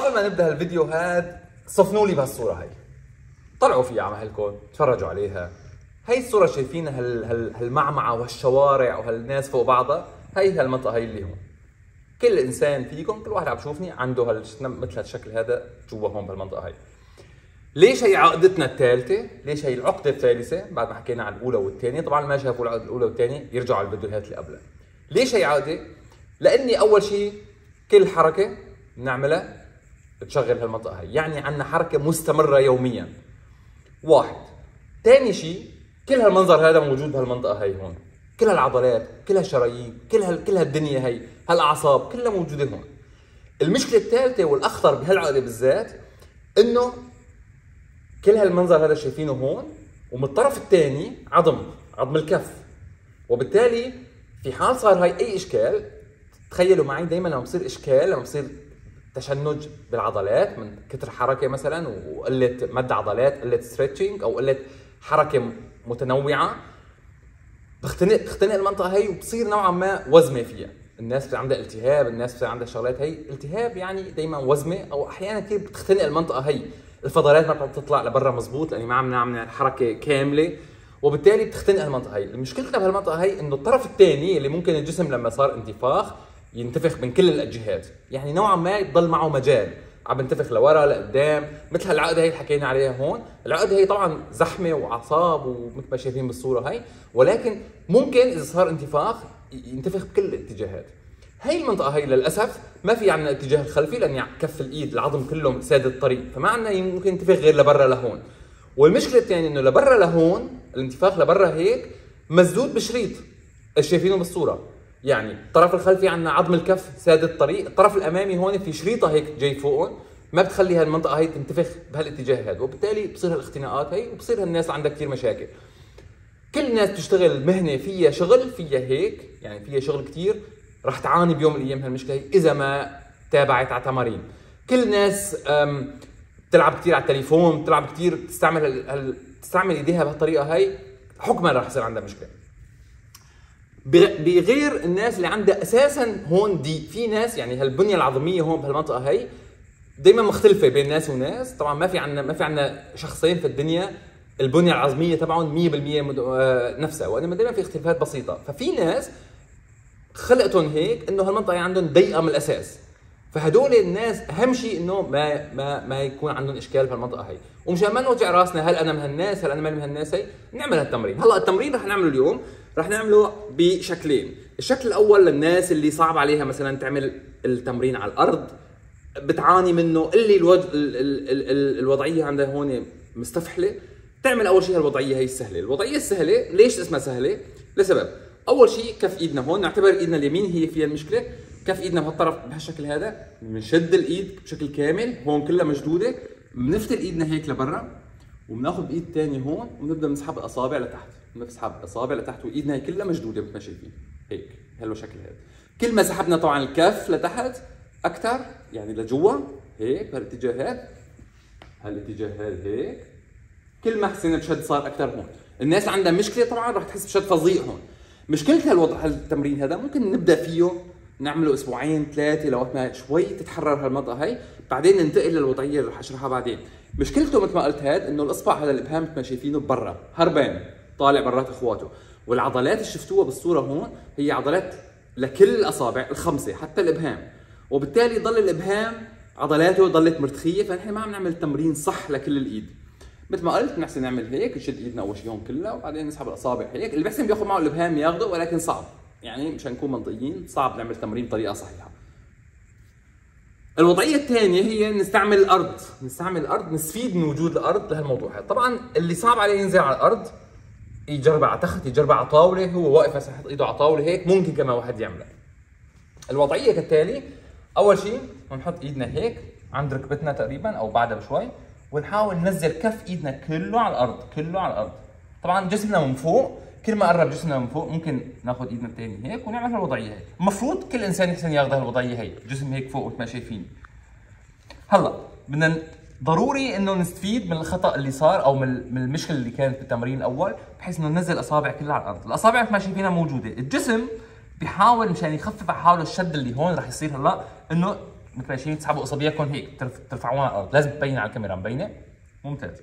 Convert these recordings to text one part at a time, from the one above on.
قبل ما نبدا هالفيديو هاد صفنوا لي بهالصوره هي، طلعوا فيها على مهلكم، تفرجوا عليها. هي الصوره شايفينها هالمعمعه وهالشوارع وهالناس فوق بعضها، هي هالمنطقه هي اللي هون. كل انسان فيكم، كل واحد عم بشوفني عنده مثل هالشكل هذا جوا هون بهالمنطقه هي. ليش هي عقدتنا الثالثه؟ ليش هي العقده الثالثه؟ بعد ما حكينا عن الاولى والثانيه، طبعا ما شافوا العقده الاولى والثانيه يرجعوا على الفيديوهات اللي قبلها. ليش هي عقده؟ لاني اول شيء كل حركه بنعملها بتشغل هالمنطقه هي، يعني عندنا حركه مستمره يوميا. واحد. ثاني شيء كل هالمنظر هذا موجود بهالمنطقه هي هون، كل هالعضلات، كل هالشرايين، كل هالدنيا هي، هالاعصاب كلها موجوده هون. المشكله الثالثه والاخطر بهالعقده بالذات انه كل هالمنظر هذا شايفينه هون، ومن الطرف الثاني عظم الكف. وبالتالي في حال صار هاي اي اشكال، تخيلوا معي دائما لما بصير اشكال، لما بصير تشنج بالعضلات من كثر حركه مثلا وقله مد عضلات، قله ستريتشنج او قله حركه متنوعه، بتختنق المنطقه هي وبصير نوعا ما وزمه فيها. الناس اللي عندها التهاب، الناس اللي عندها شغلات هي التهاب يعني دائما وزمه، او احيانا كثير بتختنق المنطقه هي، الفضلات ما بتطلع لبرا مزبوط لاني ما عم نعمل حركه كامله، وبالتالي بتختنق المنطقه هي. مشكلتنا بهالمنطقه هي انه الطرف الثاني اللي ممكن الجسم لما صار انتفاخ ينتفخ من كل الجهات، يعني نوعا ما يضل معه مجال، عم بنتفخ لورا لقدام، مثل هالعقده هي اللي حكينا عليها هون. العقده هي طبعا زحمه واعصاب ومثل ما شايفين بالصوره هي، ولكن ممكن اذا صار انتفاخ ينتفخ بكل الاتجاهات. هي المنطقه هي للاسف ما في عندنا الاتجاه الخلفي، لان كف الايد العظم كله ساد الطريق، فما عندنا ممكن ينتفخ غير لبرا لهون. والمشكله الثانيه انه لبرا لهون، الانتفاخ لبرا هيك مسدود بشريط شايفينه بالصوره، يعني الطرف الخلفي عندنا عظم الكف ساد الطريق، الطرف الامامي هون في شريطه هيك جاي فوقهم ما بتخلي هالمنطقه هي تنتفخ بهالاتجاه هذا، وبالتالي بصير هالاختناقات هي، وبصير هالناس عندها كثير مشاكل. كل الناس بتشتغل مهنه فيها شغل فيها هيك، يعني فيها شغل كثير، رح تعاني بيوم من الايام هالمشكله هي اذا ما تابعت على تمارين. كل الناس بتلعب كثير على التليفون، بتلعب كثير، تستعمل ايديها بهالطريقه هي، حكما رح يصير عندها مشكله. بغير الناس اللي عندها اساسا هون في ناس يعني هالبنيه العظميه هون بهالمنطقه هي دائما مختلفه بين ناس وناس. طبعا ما في عندنا شخصين في الدنيا البنيه العظميه تبعهم 100% نفسها، وانما دائما في اختلافات بسيطه. ففي ناس خلقتهم هيك انه هالمنطقه عندهم ضيقه من الاساس، فهدول الناس اهم شيء انه ما يكون عندهم اشكال بهالمنطقه هي. ومشان ما نوجع راسنا هل انا من هالناس هل انا من هالناس هي، نعمل هالتمرين. هلا التمرين رح نعمله اليوم، رح نعمله بشكلين. الشكل الاول للناس اللي صعب عليها مثلا تعمل التمرين على الارض، بتعاني منه، اللي الوضعيه عندها هون مستفحله، تعمل اول شيء هالوضعيه هي السهله. الوضعيه السهله ليش اسمها سهله؟ لسبب. اول شيء كف ايدنا هون، نعتبر ايدنا اليمين هي فيها المشكله، كف ايدنا بهالطرف بهالشكل هذا، بنشد الايد بشكل كامل هون كلها مشدوده، بنفتل ايدنا هيك لبرا، وبناخذ بايد ثانيه هون وبنبدا نسحب الاصابع لتحت، بنسحب الاصابع لتحت وايدنا هي كلها مشدوده مثل ما شايفين هيك، هلو شكل هذا. كل ما سحبنا طبعا الكف لتحت اكثر، يعني لجوا هيك بهالاتجاهات، هالاتجاه هذا هيك، كل ما حسينا بشد صار اكثر هون. الناس عندها مشكله طبعا رح تحس بشد فظيع هون. مشكلة هالتمرين هذا ممكن نبدا فيه نعمله اسبوعين ثلاثه لوقت ما شوي تتحرر هالمنطقه هي، بعدين ننتقل للوضعيه اللي رح اشرحها بعدين. مشكلته مثل ما قلت انه الاصبع هذا الابهام مثل ما شايفينه برا هربان طالع برات اخواته، والعضلات اللي شفتوها بالصوره هون هي عضلات لكل الاصابع الخمسه حتى الابهام، وبالتالي ضل الابهام عضلاته ضلت مرتخيه، فنحن ما عم نعمل تمرين صح لكل الايد. مثل ما قلت بنحسن نعمل هيك، نشد ايدنا اول شيء هون كلها، وبعدين نسحب الاصابع هيك. اللي بيحسن بياخذ معه الابهام ياخذه، ولكن صعب، يعني مشان نكون منطقيين صعب نعمل تمرين بطريقه صحيحه. الوضعيه الثانيه هي نستعمل الارض، نستفيد من وجود الارض لهالموضوع هذا. طبعا اللي صعب عليه ينزل على الارض يجربها على تخت، يجربها على طاوله، هو واقف هسه يحط ايده على طاوله هيك، ممكن كمان واحد يعملها. الوضعيه كالتالي، اول شيء بنحط ايدنا هيك عند ركبتنا تقريبا او بعدها بشوي، ونحاول ننزل كف ايدنا كله على الارض، طبعا جسمنا من فوق، كل ما قرب جسمنا من فوق ممكن ناخذ ايدنا الثانيه هيك ونعمل هالوضعيه هي. المفروض كل انسان يحسن ياخذ هالوضعيه هي، جسم هيك فوق مثل ما شايفين. هلا بدنا ضروري انه نستفيد من الخطا اللي صار او من المشكله اللي كانت بالتمرين الاول، بحيث انه ننزل الاصابع كلها على الارض. الاصابع مثل ما شايفينها موجوده، الجسم بيحاول مشان يخفف على حاله الشد اللي هون رح يصير هلا، انه مثل ما شايفين تسحبوا اصابعكم هيك ترفعوها على الارض، لازم تبين على الكاميرا. مبينه؟ ممتاز.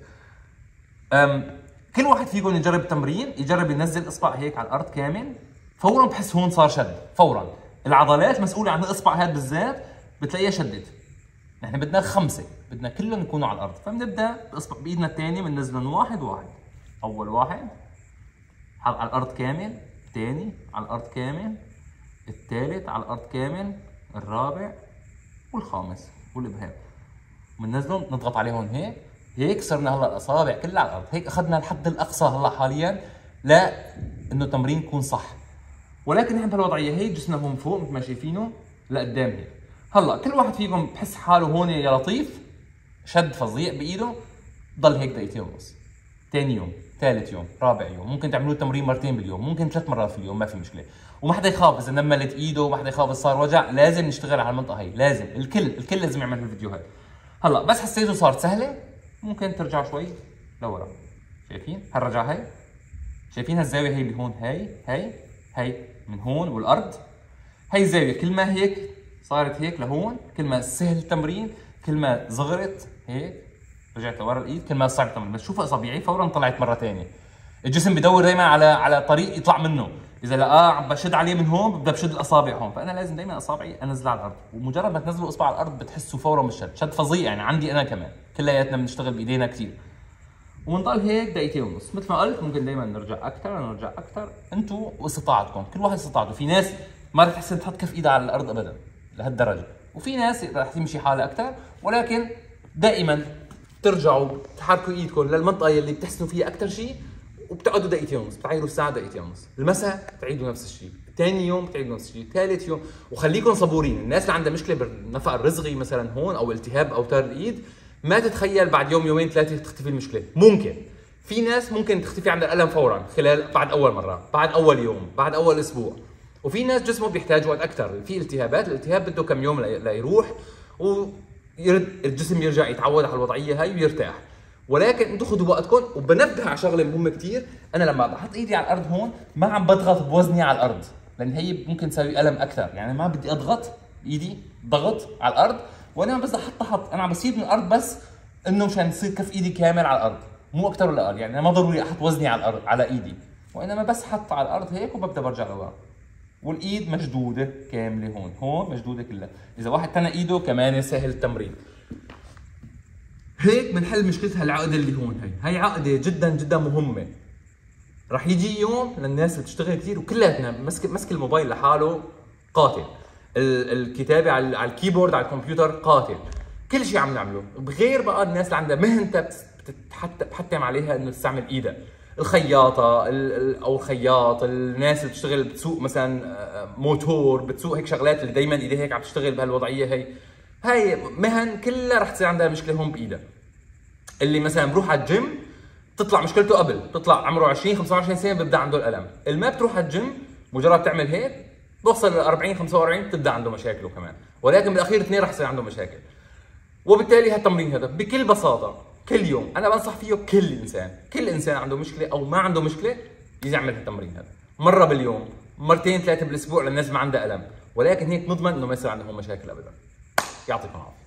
كل واحد فيكم يجرب تمرين، يجرب ينزل اصبع هيك على الارض كامل، فورا بحس هون صار شد، فورا. العضلات المسؤوله عن الاصبع هذا بالذات بتلاقيها شدت. نحن بدنا 5، بدنا كلهم يكونوا على الارض، فبنبدا باصبع بايدنا الثانيه بننزلهم واحد واحد. اول واحد على الارض كامل، الثاني على الارض كامل، الثالث على الارض كامل، الرابع والخامس والابهام. بننزلهم نضغط عليهم هيك صرنا هلا الاصابع كلها على الارض، هيك اخذنا الحد الاقصى هلا حاليا انه التمرين يكون صح. ولكن نحن بهالوضعيه هي جسمنا هون فوق مثل ما شايفينه لقدام هيك. هلا كل واحد فيكم بحس حاله هون يا لطيف شد فظيع بايده، ضل هيك دقيقتين ونص. ثاني يوم، ثالث يوم، رابع يوم، ممكن تعملوا التمرين مرتين باليوم، ممكن 3 مرات في اليوم، ما في مشكله. وما حدا يخاف اذا نملت ايده، وما حدا يخاف اذا صار وجع، لازم نشتغل على المنطقه هي، لازم الكل لازم يعمل هالفيديوهات. هلا بس حسيتوا صارت سهله، ممكن ترجعوا شوي لورا. شايفين هالرجعه هي؟ شايفين هالزاويه هي اللي هون، هي من هون والارض. هي الزاويه كل ما هيك صارت هيك لهون، كل ما سهل التمرين، كل ما صغرت هيك رجعت لورا الايد، كل ما صعب التمرين. بس شوفوا اصابعي فورا طلعت مره ثانيه. الجسم بدور دائما على طريق يطلع منه، اذا لقاه عم بشد عليه من هون ببدا بشد الاصابع هون، فانا لازم دائما اصابعي انزلها على الارض، ومجرد ما تنزلوا اصبع على الارض بتحسوا فورا بالشد، شد فظيع يعني عندي انا كمان، كلياتنا بنشتغل بايدينا كثير. ونضل هيك دقيقتين ونص، مثل ما قلت ممكن دائما نرجع اكثر، انتم واستطاعتكم، كل واحد استطاعته. في ناس ما رح تحسن تحط كف ايدها على الارض ابدا لهالدرجه، وفي ناس رح تمشي حالها اكثر، ولكن دائما ترجعوا تحركوا ايدكم للمنطقه اللي بتحسنوا فيها اكثر شيء، وبتقعدوا دقيقتين ونص، بتعيروا الساعه دقيقتين ونص. المساء بتعيدوا نفس الشيء، ثاني يوم بتعيدوا نفس الشيء، ثالث يوم. وخليكم صبورين، الناس اللي عندها مشكله بالنفق الرزغي مثلا هون او التهاب اوتار الايد، ما تتخيل بعد يوم يومين ثلاثه تختفي المشكله. ممكن في ناس ممكن تختفي عندها الالم فورا خلال بعد اول مره، بعد اول يوم، بعد اول اسبوع. وفي ناس جسمه بيحتاج وقت اكثر، في التهابات الالتهاب بده كم يوم ليروح ويرد الجسم يرجع يتعود على الوضعيه هاي ويرتاح. ولكن انتم خذوا وقتكم. وبنبه على شغله مهمه كثير، انا لما بحط ايدي على الارض هون ما عم بضغط بوزني على الارض، لان هي ممكن تساوي الم اكثر، يعني ما بدي اضغط ايدي ضغط على الارض، وانا بس احط انا عم بصير من الارض بس انه مشان يصير كف ايدي كامل على الارض، مو اكثر ولا اقل. يعني انا ما ضروري احط وزني على الارض على ايدي، وانما بس حط على الارض هيك وببدا برجع لورا. والايد مشدوده كامله هون مشدوده كلها. اذا واحد تنى ايده كمان سهل التمرين. هيك بنحل مشكله هالعقده اللي هون. هي عقده جدا جدا مهمه. رح يجي يوم للناس اللي بتشتغل كثير وكلياتنا مسك الموبايل لحاله قاتل، الكتابه على الكيبورد على الكمبيوتر قاتل، كل شيء عم نعمله. بغير بقى الناس اللي عندها مهنتها بتحتم عليها انه تستعمل ايدها، الخياطه او الخياط، الناس اللي بتشتغل بتسوق مثلا موتور، بتسوق هيك شغلات اللي دائما ايديها هيك عم تشتغل بهالوضعيه. هي مهن كلها رح تصير عندها مشكله هون بايدها. اللي مثلا بروح على الجيم تطلع مشكلته قبل، تطلع عمره 20 25 سنه بيبدا عنده الالم. اللي ما بتروح على الجيم مجرد تعمل هيك بوصل ل 40 45 بتبدا عنده مشاكله كمان، ولكن بالاخير اثنين رح يصير عنده مشاكل. وبالتالي هالتمرين هذا بكل بساطه كل يوم انا بنصح فيه كل انسان عنده مشكله او ما عنده مشكله يجي يعمل هالتمرين هذا مره باليوم، مرتين ثلاثه بالاسبوع للناس ما عندها الم، ولكن هيك نضمن انه ما يصير عندهم مشاكل ابدا. يعطيكم العافيه.